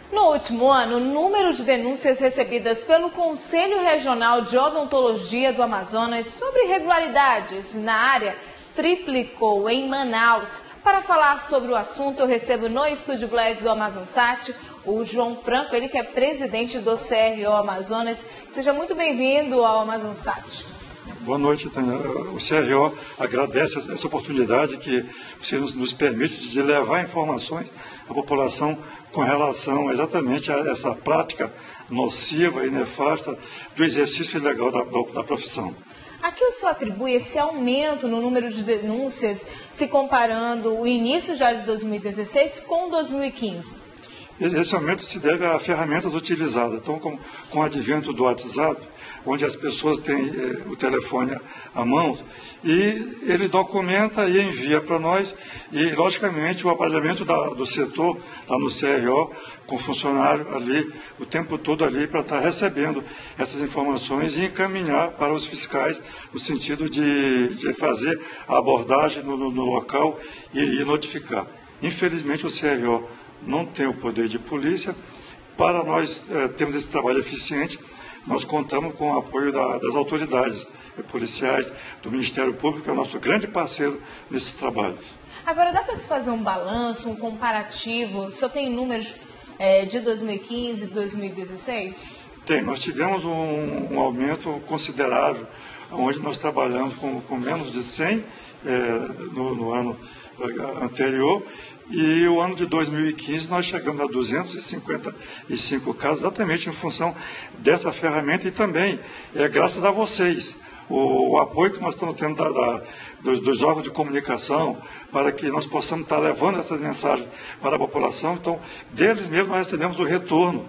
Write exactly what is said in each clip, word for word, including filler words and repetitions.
No último ano, o número de denúncias recebidas pelo Conselho Regional de Odontologia do Amazonas sobre irregularidades na área triplicou em Manaus. Para falar sobre o assunto, eu recebo no Estúdio Glass do AmazonSat o João Franco, ele que é presidente do C R O Amazonas. Seja muito bem-vindo ao AmazonSat. Boa noite, Tânia. O C R O agradece essa oportunidade que você nos permite de levar informações à população com relação exatamente a essa prática nociva e nefasta do exercício ilegal da, da profissão. A que o senhor atribui esse aumento no número de denúncias, se comparando o início já de dois mil e dezesseis com dois mil e quinze? Esse aumento se deve a ferramentas utilizadas. Então, com, com o advento do WhatsApp, onde as pessoas têm eh, o telefone à mão, e ele documenta e envia para nós, e, logicamente, o aparelhamento da, do setor, lá no C R O, com funcionário ali, o tempo todo ali, para estar recebendo essas informações e encaminhar para os fiscais, no sentido de, de fazer a abordagem no, no, no local e, e notificar. Infelizmente, o C R O não tem o poder de polícia. Para nós eh, termos esse trabalho eficiente, nós contamos com o apoio da, das autoridades eh, policiais, do Ministério Público, que é o nosso grande parceiro nesses trabalhos. Agora, dá para se fazer um balanço, um comparativo? O senhor tem números eh, de dois mil e quinze e dois mil e dezesseis? Tem. Nós tivemos um, um aumento considerável, onde nós trabalhamos com, com menos de cem eh, no, no ano anterior, e o ano de dois mil e quinze nós chegamos a duzentos e cinquenta e cinco casos, exatamente em função dessa ferramenta e também é, graças a vocês, o, o apoio que nós estamos tendo da, da, dos, dos órgãos de comunicação, para que nós possamos estar levando essas mensagens para a população. Então, deles mesmos nós recebemos o retorno,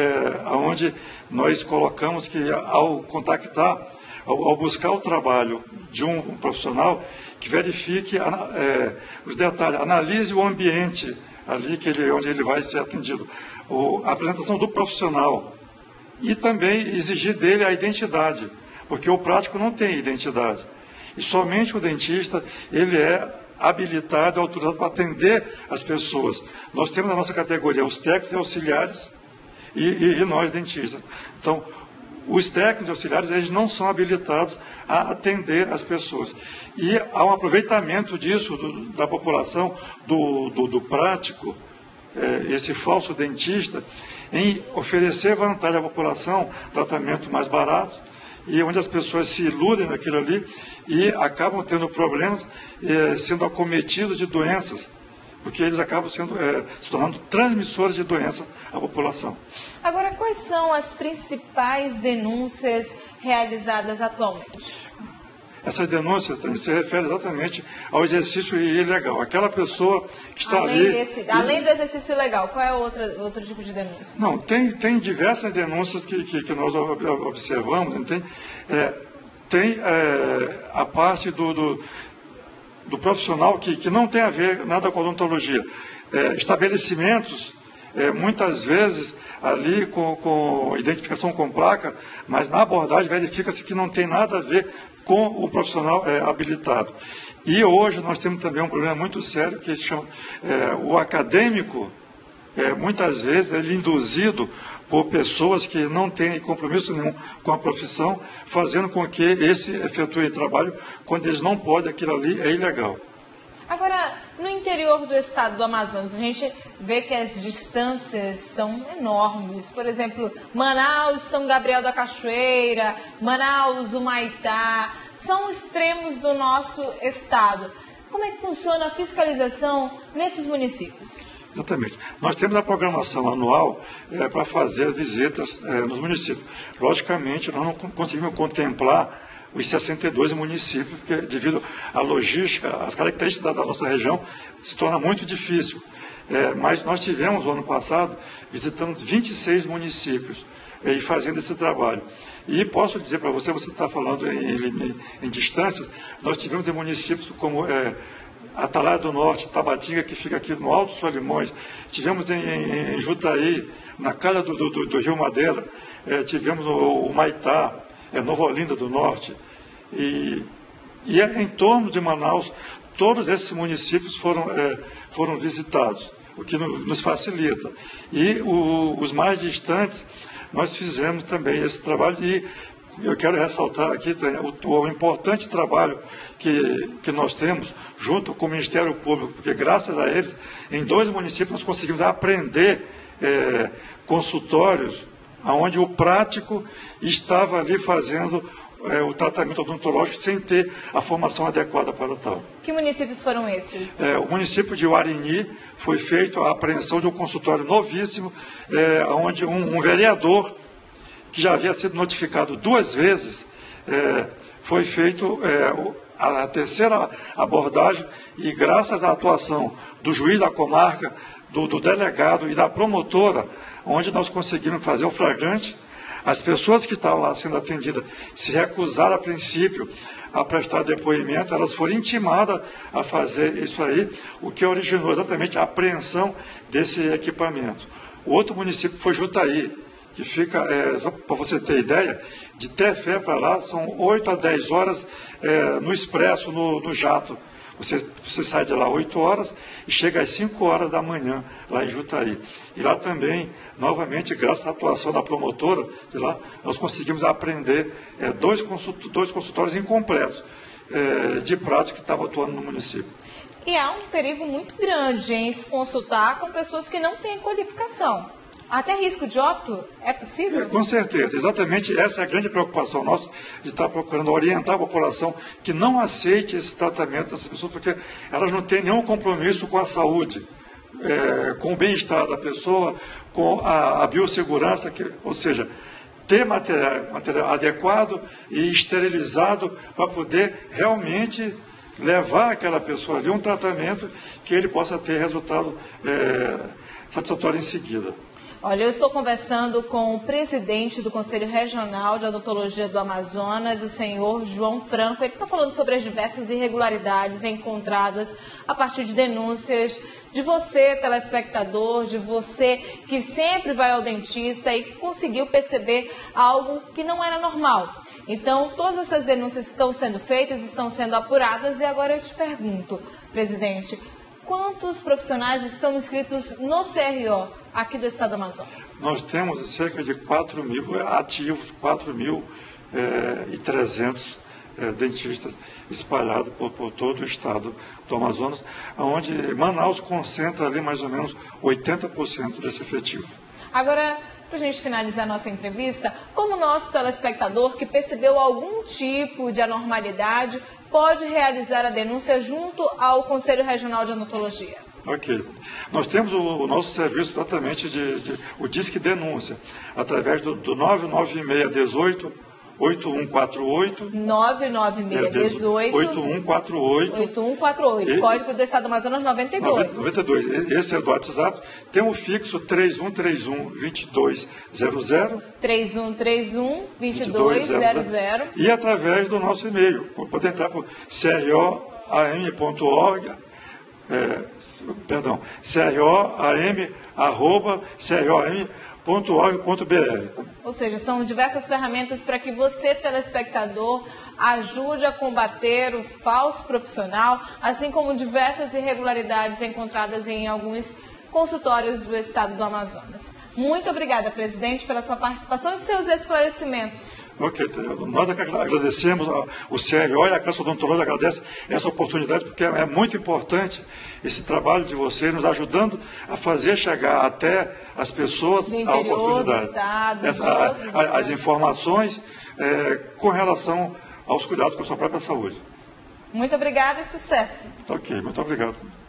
é, onde nós colocamos que ao contactar, ao, ao buscar o trabalho de um, um profissional, que verifique é, os detalhes, analise o ambiente ali que ele, onde ele vai ser atendido, o, a apresentação do profissional e também exigir dele a identidade, porque o prático não tem identidade. E somente o dentista, ele é habilitado, autorizado para atender as pessoas. Nós temos na nossa categoria os técnicos e auxiliares e, e, e nós dentistas. Então, os técnicos auxiliares, eles não são habilitados a atender as pessoas. E há um aproveitamento disso, do, da população, do, do, do prático, é, esse falso dentista, em oferecer vantagem à população, tratamento mais barato, e onde as pessoas se iludem naquilo ali e acabam tendo problemas, é, sendo acometidos de doenças, porque eles acabam sendo, é, se tornando transmissores de doença à população. Agora, quais são as principais denúncias realizadas atualmente? Essas denúncias se referem exatamente ao exercício ilegal. Aquela pessoa que está além ali... Desse, e, além do exercício ilegal, qual é outra, outro tipo de denúncia? Não, tem, tem diversas denúncias que, que, que nós observamos. Tem, é, tem é, a parte do... do do profissional que, que não tem a ver nada com odontologia. É, estabelecimentos, é, muitas vezes, ali com, com identificação com placa, mas na abordagem verifica-se que não tem nada a ver com o profissional é, habilitado. E hoje nós temos também um problema muito sério, que se chama é, o acadêmico, é, muitas vezes ele é induzido por pessoas que não têm compromisso nenhum com a profissão, fazendo com que esse efetue trabalho quando eles não podem, aquilo ali é ilegal. Agora, no interior do estado do Amazonas, a gente vê que as distâncias são enormes. Por exemplo, Manaus, São Gabriel da Cachoeira, Manaus, Humaitá, são extremos do nosso estado. Como é que funciona a fiscalização nesses municípios? Exatamente. Nós temos a programação anual é, para fazer visitas é, nos municípios. Logicamente, nós não conseguimos contemplar os sessenta e dois municípios, porque devido à logística, às características da nossa região, se torna muito difícil. É, mas nós tivemos, no ano passado, visitando vinte e seis municípios é, e fazendo esse trabalho. E posso dizer para você, você está falando em, em, em distâncias, nós tivemos em municípios como... É, Atalaia do Norte, Tabatinga, que fica aqui no Alto Solimões, tivemos em, em, em Jutaí, na calha do, do, do Rio Madeira, é, tivemos o, o Maitá, é, Nova Olinda do Norte, e, e é, em torno de Manaus, todos esses municípios foram, é, foram visitados. o que nos facilita. E o, os mais distantes, nós fizemos também esse trabalho e eu quero ressaltar aqui o, o importante trabalho que, que nós temos junto com o Ministério Público, porque graças a eles, em dois municípios nós conseguimos aprender é, consultórios onde o prático estava ali fazendo é, o tratamento odontológico sem ter a formação adequada para tal. Que municípios foram esses? É, o município de Uarini foi feita a apreensão de um consultório novíssimo, é, onde um, um vereador que já havia sido notificado duas vezes, é, foi feito é, a terceira abordagem e graças à atuação do juiz da comarca, do, do delegado e da promotora, onde nós conseguimos fazer o flagrante. As pessoas que estavam lá sendo atendidas se recusaram a princípio a prestar depoimento, elas foram intimadas a fazer isso aí, o que originou exatamente a apreensão desse equipamento. O outro município foi Jutaí, que fica, é, só para você ter ideia, de Tefé para lá são oito a dez horas é, no expresso, no, no jato. Você, você sai de lá oito horas e chega às cinco horas da manhã, lá em Jutaí. E lá também, novamente, graças à atuação da promotora de lá, nós conseguimos apreender é, dois, consult, dois consultórios incompletos é, de prática que estavam atuando no município. E há um perigo muito grande em se consultar com pessoas que não têm qualificação. Até risco de óbito é possível? É, com certeza, exatamente essa é a grande preocupação nossa, de estar procurando orientar a população que não aceite esse tratamento dessas pessoas, porque elas não têm nenhum compromisso com a saúde, é, com o bem-estar da pessoa, com a, a biossegurança, que, ou seja, ter material, material adequado e esterilizado para poder realmente levar aquela pessoa ali um tratamento que ele possa ter resultado é, satisfatório em seguida. Olha, eu estou conversando com o presidente do Conselho Regional de Odontologia do Amazonas, o senhor João Franco. Ele está falando sobre as diversas irregularidades encontradas a partir de denúncias de você, telespectador, de você que sempre vai ao dentista e conseguiu perceber algo que não era normal. Então, todas essas denúncias estão sendo feitas, estão sendo apuradas e agora eu te pergunto, presidente, quantos profissionais estão inscritos no C R O aqui do estado do Amazonas? Nós temos cerca de quatro mil ativos, quatro mil e trezentos é, dentistas espalhados por, por todo o estado do Amazonas, onde Manaus concentra ali mais ou menos oitenta por cento desse efetivo. Agora, para a gente finalizar a nossa entrevista, como nosso telespectador que percebeu algum tipo de anormalidade pode realizar a denúncia junto ao Conselho Regional de Odontologia? Ok. Nós temos o, o nosso serviço exatamente de, de o Disque Denúncia, através do, do nove nove seis um oito, oito um quatro oito. nove nove seis um oito. oito um quatro oito. oito um quatro oito. E, Código do Estado do Amazonas noventa e dois. noventa e dois. Esse é do WhatsApp. Tem o fixo três um três um, dois dois zero zero. três um três um, dois dois zero zero. E através do nosso e-mail. Pode entrar por c r o a m ponto org. É, perdão, crom arroba crom ponto org ponto b r. Ou seja, são diversas ferramentas para que você, telespectador, ajude a combater o falso profissional, assim como diversas irregularidades encontradas em alguns consultórios do estado do Amazonas. Muito obrigada, presidente, pela sua participação e seus esclarecimentos. Ok, nós agradecemos, o C R O e a Classe Odontológica agradece essa oportunidade, porque é muito importante esse trabalho de vocês, nos ajudando a fazer chegar até as pessoas do a oportunidade. Do estado, essa, a, a, as informações é, com relação aos cuidados com a sua própria saúde. Muito obrigada e sucesso. Ok, muito obrigado.